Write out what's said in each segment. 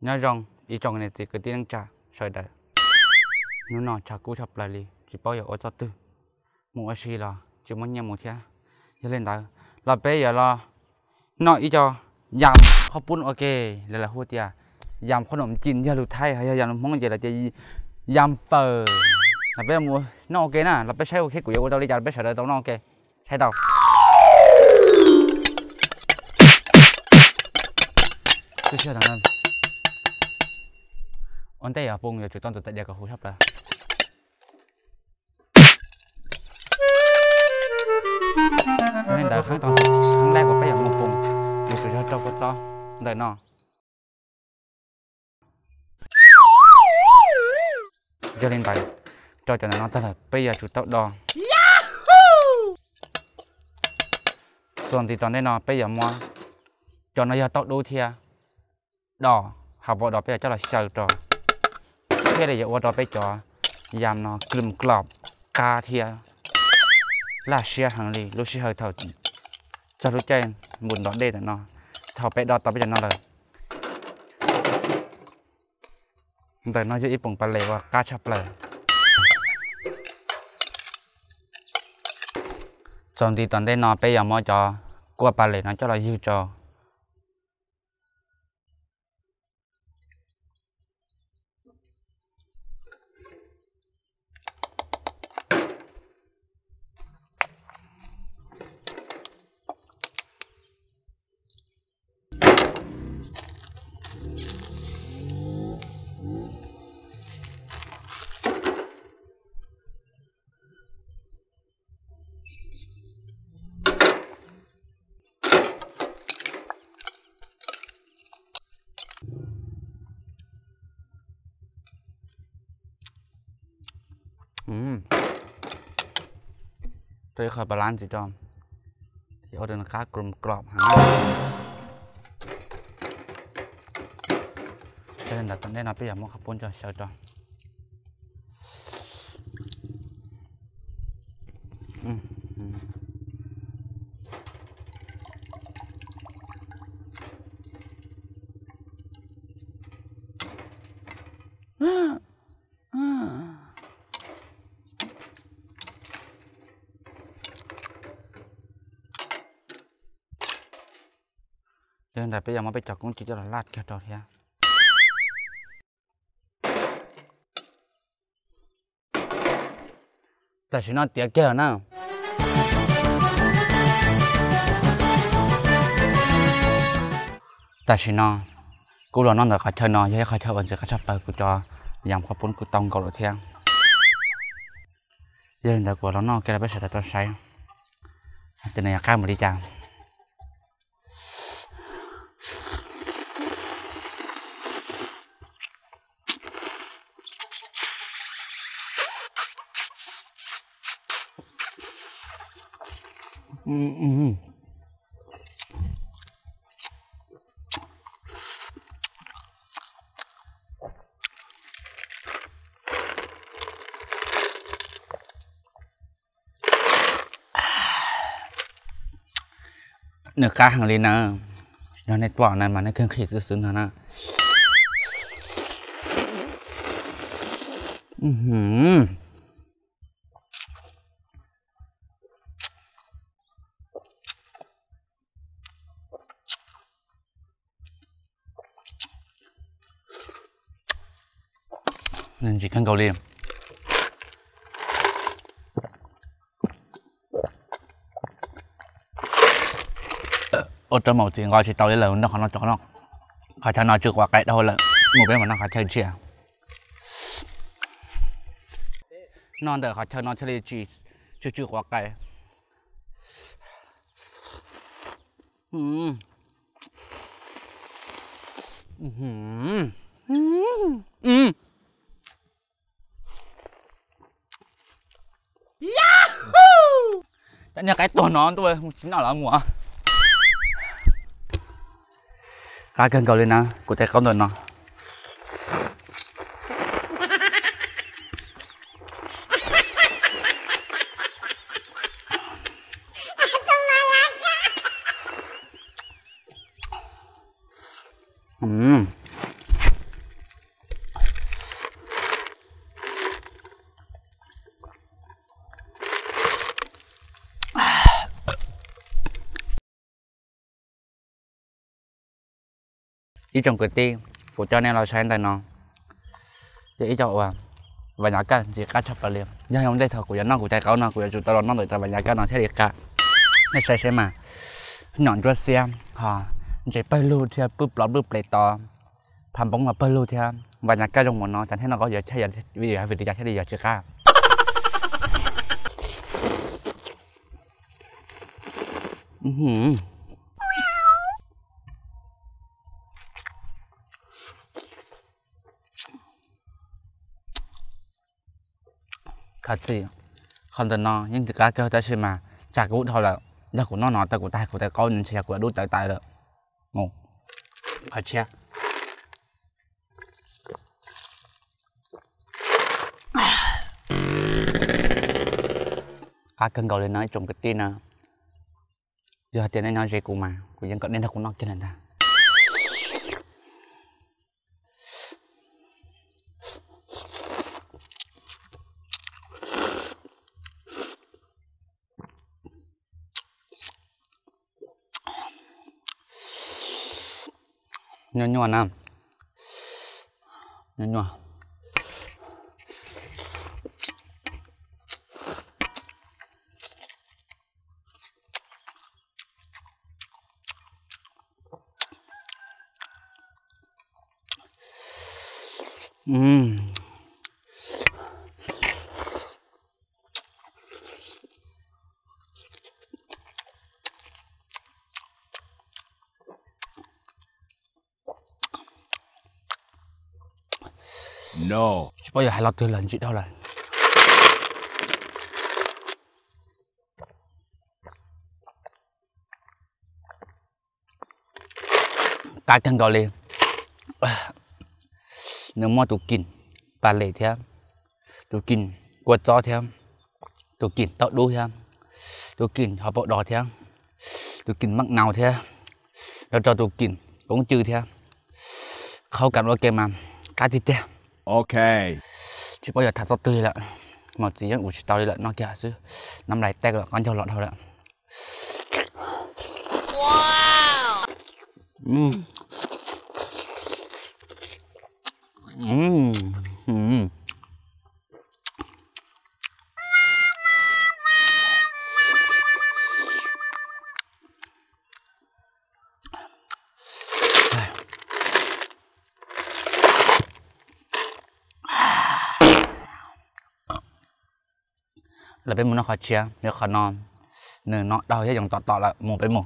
nhớ rằng ý trong này thì cái tiếng trả sợi đời nó nọ chả cú chập lại đi chỉ bao giờ ở cho tư một gì là chỉ muốn nhầm một thế cho lên đó là bây giờ là nọ ý cho yamข้าวปุ้นโอเคเลยละหัวเตียยำขนมจีนยาลูไทยhayยำมองเจlàจะยำเฟอlà bây giờ mua nó ok nè là bây giờ ok của yêu tao đi chợ bây giờ tao nó ok thấy tao chưa chưa thằng anh anh tay à bung giờ chụp tao từ tại giờ có hú sắp rồi nên đợi kháng tao kháng lẹ của bây giờ một bung một chụp cho cho đợi nó cho lên tay cho nó thật là bây giờ chụp tao đoส่วน thì toàn đây nó bây giờ mua cho nó giờ tao đôi thia đỏ học bộ đỏ bây giờ cho là sờ trò thế là giờ ô đỏ bây giờ yam nó kìm cọp ca thia là xe hàng lì lúc xe hơi thở cho lúc trên muốn đón đây là nó thầu bé đỏ tao bây giờ nó rồi đời nó giữ ít bùng palệ và ca chập lờiส่วน thì toàn đây nó bây giờ mua cho qua palệ nó cho là dư cho tôi khỏi balance gì cho thì ở đây là khá gồm gọp hàng cho nên là tận đây là bây giờ mua khắp bốn cho sợ cho nên là bây giờ mà bây giờ cũng chỉ cho là lát kia thôi ha tại sao nó tiếc kia nào tại sao nó cú là nó là khai chơi nó với khai chơi vẫn sẽ khai chấp bài của cho dòng khoa bốn của tông cầu được thiên nên là của nó kia là bây giờ là tôi say cho nên là cái mà đi chàng nửa cá hàng lên nè nó này bỏ này mà nó không khỉ tự xứng nè nên chỉ cần cầu liềm ở trong màu tiền gọi chỉ tao lấy lời nó không nó chọn nó khỏi cho nó chưa qua cái đâu là một bên mà nó khỏi chơi chè non đợi khỏi cho nó chơi chỉ chưa qua cái Yahoo! Đã nhớ cái tổ nó tôi chính nào là ngủ cái cần cầu lên nào của tay không được nó ý trong cái ti của cho nên là sáng tay nó thì ý cho và nhà cái chỉ cá chập là liền nhưng không đây thật của nó của trái cáo nó của chủ tao nó đợi ta và nhà cái nó sẽ được cả nó sẽ mà nhọn cho xem ha chỉ bay lưu theo búp lệ to phàm bóng là bay lưu theo và nhà cái trong nó chẳng thấy nó có giờ thay giờ bây giờ việc đi chạy đi giờ chưa cả thật gì không tên nó nhưng thực ra kêu ta xem mà chả cũng thôi là do của nó ta của ta có nên xe của đút tại rồi ngon phải che cá cân cầu lên nói trồng cái tin à giờ tiền này nói gì cũng mà của dân cận nên là cũng nói cho nên ta nhua nè nhua No. Chỉ bao giờ hai lọt từ lần chị đâu rồi cá cân cầu lên nếu mà tụ kín bà lệ theo tụ kín quật gió theo tụ kín tọt đu theo tụ kín họ bộ đỏ theo tụ kín mắc nào theo rồi cho tụ kín cũng trừ theo không cần ok mà cá thịt theo Okay. chỉ bao giờ thật tươi là một tí của chị tao đi lợn nó kìa chứ năm này teg là con trâu lợn thôi lợn wow là bên muốn nó khó chia nếu khó non nên nó đau hết dòng tọt là mù bên mù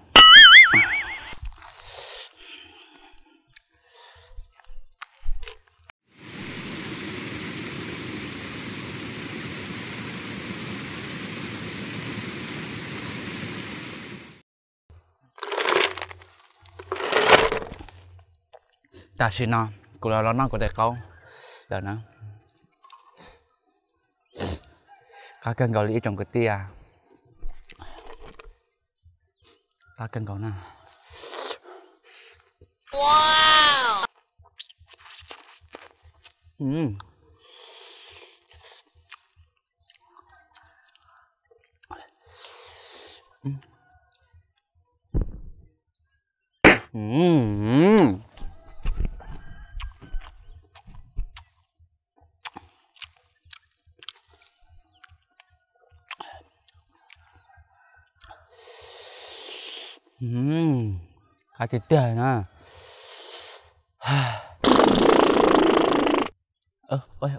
ta xin nó cũng là nó có thể câu là nó cá cân gạo lý trong cái tia cá cân gạo nè wow cá thịt tươi nè ôi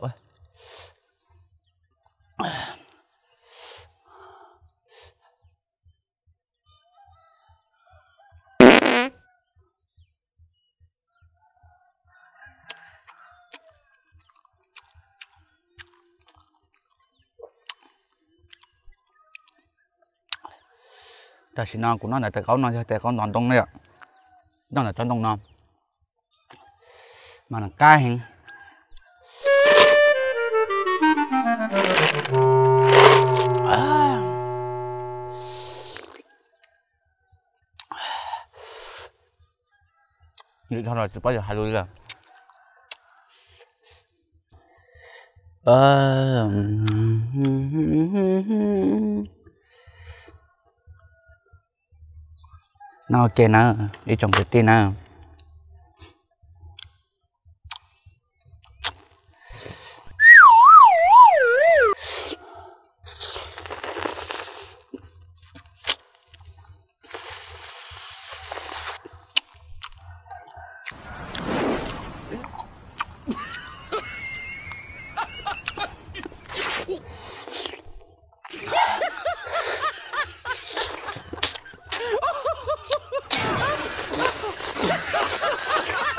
ta xin nó cũng nó là tại con toàn tông này ạ nó là chân tông non mà là cá hình vậy thôi rồi chỉ bao giờ hai đuôi rồi nó ok nè đi trồng cái tiên nè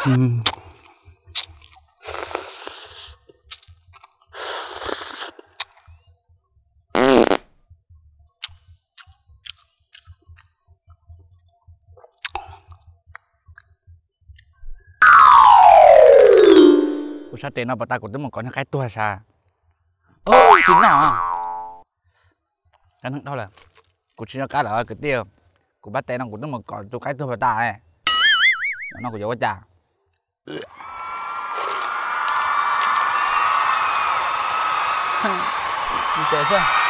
Cô sa tiền nào bà ta cũng tới một con cái tua sa. Ôi chính nào à? Cái nước đó là cô chỉ cho cá là cái tiêu. Cô bắt tên nó cũng tới một con tôi cái tua bà ta ấy. Nó cũng dấu trà. Chết sao?